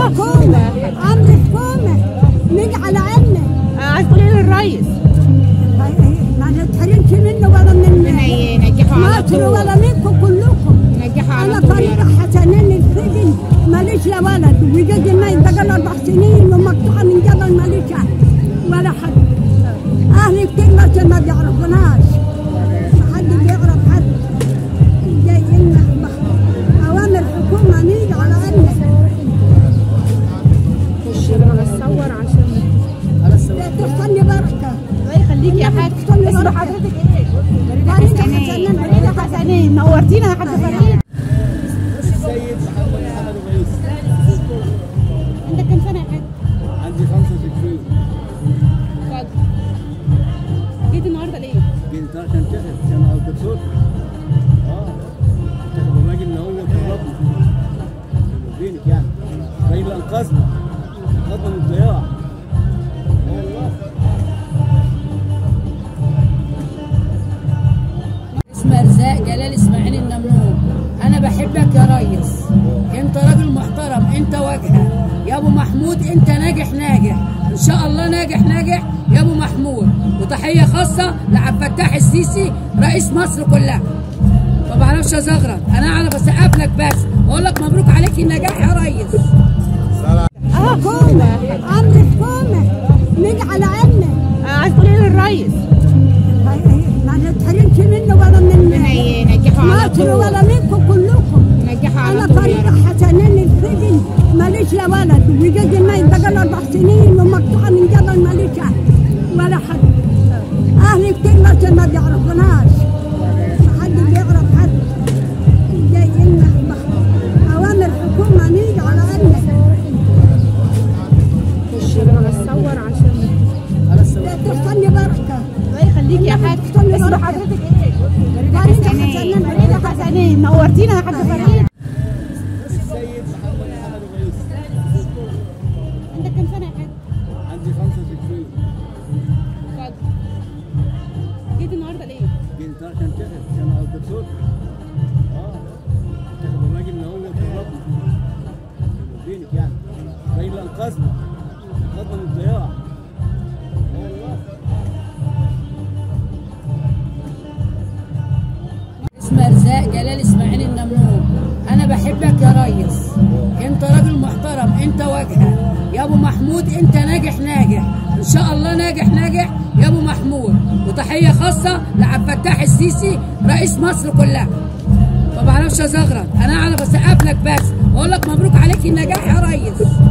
حكومة أمر حكومة نيجي على عنا. عايز تقولي للريس ما نتحرمش منه ولا من ينجحوا على مصر ولا منكم كلكم. ينجحوا على أنا طريقة حسنين السجن ماليش لا ولد وجوزي ميت بقى 4 سنين ومقطوعة من جبل ماليش أهل ولا حد. أهلي كتير مثلا ما بيعرفوناش، ما حد بيعرف حد. جاي لنا أوامر حكومة نيجي على عنا. خش انا اصور عشان تستني بركة. الله يخليكي يا حاج. اسم حضرتك ايه؟ فريدة حسنين. نورتينا يا حاجة فريدة. السيد محمد الرئيس. عندك كام سنة يا حاج؟ عندي 65. اتفضل. جيت النهارده ليه؟ جيت عشان كان على الدكتور. انتخب الراجل اللي هو كرمنا. بينك يعني. الراجل انقذنا من الضياع. والله. اسمي ارزاق جلال اسماعيل النمنوم. انا بحبك يا ريس، انت راجل محترم، انت واجهه يا ابو محمود، انت ناجح ان شاء الله ناجح يا ابو محمود. وتحيه خاصه لعبد الفتاح السيسي رئيس مصر كلها. ما بعرفش ازغرط، انا اعرف اسقف لك بس واقول لك مبروك عليك النجاح يا ريس. حكومة أمر حكومة نيجي على عنا. عايز تقولي للريس ما نتحرمش منه ولا من ينجحوا على مصر ولا منكم كلكم. ينجحوا على أنا طريقة حسنين السجن ماليش لا ولد وجوزي ميت بقى 4 سنين ومقطوعة من جبل ماليش أهل ولا حد. أهلي كتير مثلا ما بيعرفوناش، ما حد بيعرف حد. جاي لنا أوامر حكومة نيجي على عنا. خش انا اصور عشان تستني بركة. الله يخليكي يا حاج. اسم حضرتك ايه؟ فريدة حسنين. نورتينا يا حاجة فريدة. السيد محمد الرئيس. عندك كام سنة يا حاج؟ عندي 65. اتفضل. جيت النهارده ليه؟ جيت عشان كان على الدكتور. انتخب الراجل اللي هو كرمنا. بينك يعني. الراجل انقذنا من الضياع. والله. اسمي ارزاق جلال اسماعيل النمنوم. انا بحبك يا ريس، انت راجل محترم، انت واجهه يا ابو محمود، انت ناجح ان شاء الله ناجح يا ابو محمود. وتحيه خاصه لعبد الفتاح السيسي رئيس مصر كلها. ما بعرفش ازغرط، انا اعرف اسقف لك بس واقول لك مبروك عليك النجاح يا ريس.